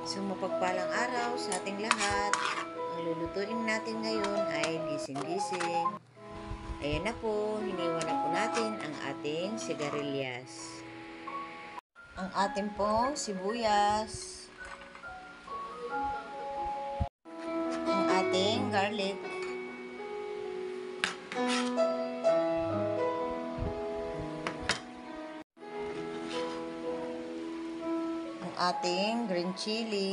So, mapagpalang araw sa ating lahat. Ang lulutuin natin ngayon ay gising-gising. Ayan na po, hiniwa na po natin ang ating sigarilyas. Ang ating pong sibuyas. Ang ating garlic. Ang ating green chili.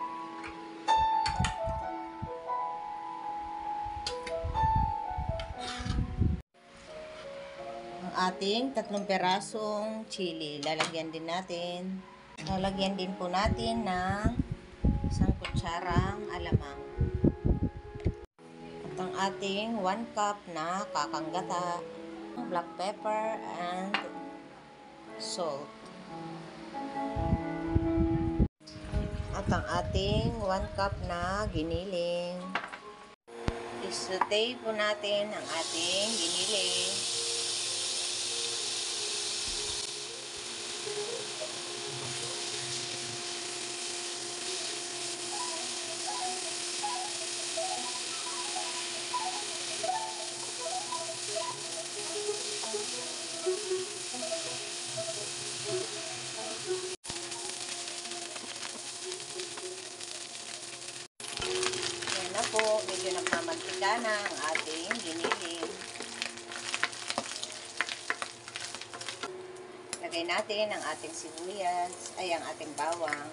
Ang ating 3 perasong chili. Lalagyan din natin. Lalagyan din po natin ng 1 kutsarang alamang. At ang ating 1 cup na kakanggata, black pepper and salt. At ang ating 1 cup na giniling. I-saute po natin ang ating giniling. Ayan na po, medyo nagmamantika na ang ating giniling. Lagay natin ang ating sibuyas, ay ang ating bawang.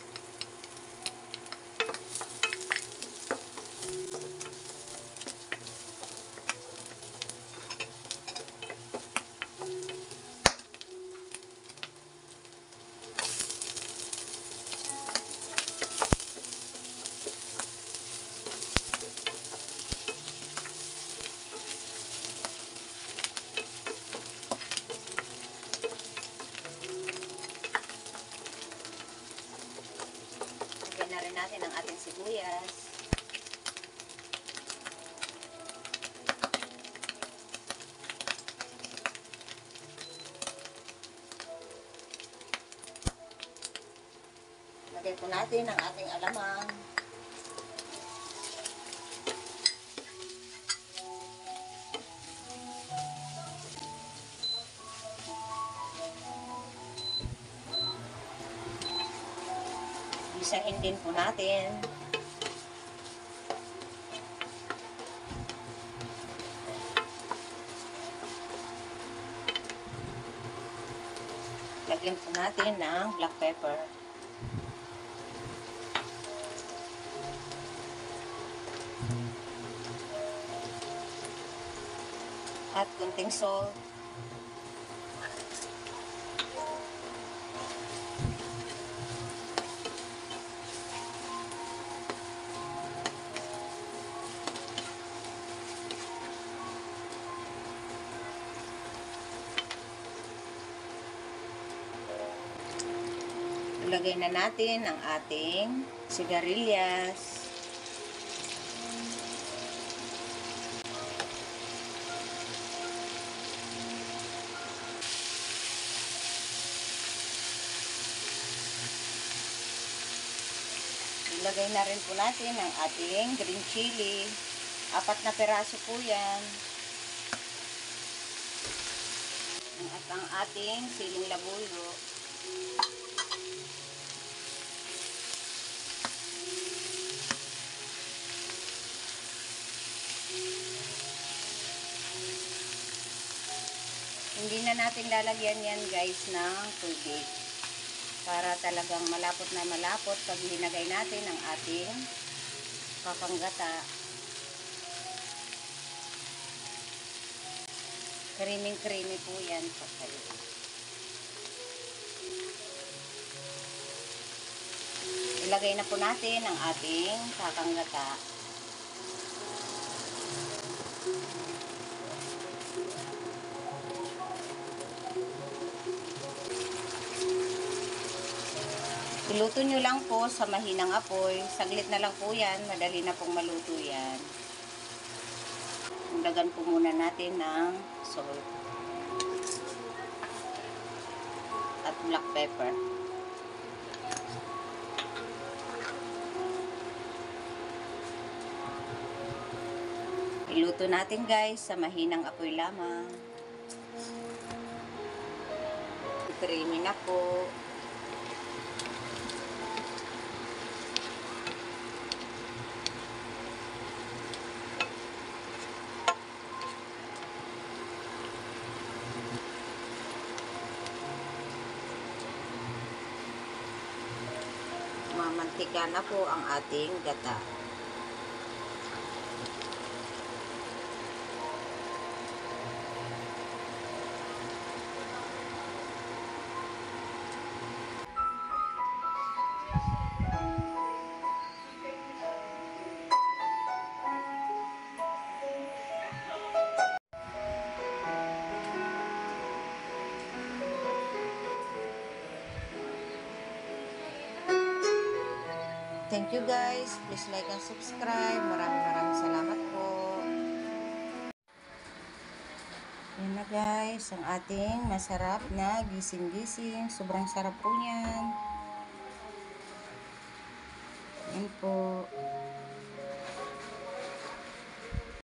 Na rin natin ang ating sibuyas. Lagay po natin ang ating alamang. Isahin din po natin. Lagyan po natin ng black pepper. At kunting salt. Ilagay na natin ang ating sigarilyas. Ilagay na rin po natin ang ating green chili. 4 na peraso po yan. At ang ating siling labuyo. Hindi na natin lalagyan yan guys ng tubig. Para talagang malapot na malapot pag linagay natin ang ating kakanggata. Creamy po yan. Ilagay na po natin ang ating kakanggata. Iluto nyo lang po sa mahinang apoy. Saglit na lang po yan. Madali na pong maluto yan. Dagan po muna natin ng salt. At black pepper. Luto natin guys sa mahinang apoy lamang. Creamy na po. Mamantika na po ang ating gata. Thank you guys. Please like and subscribe. Maraming salamat po. Yan na guys, ang ating masarap na gising-gising. Sobrang sarap po niyan. Yan po.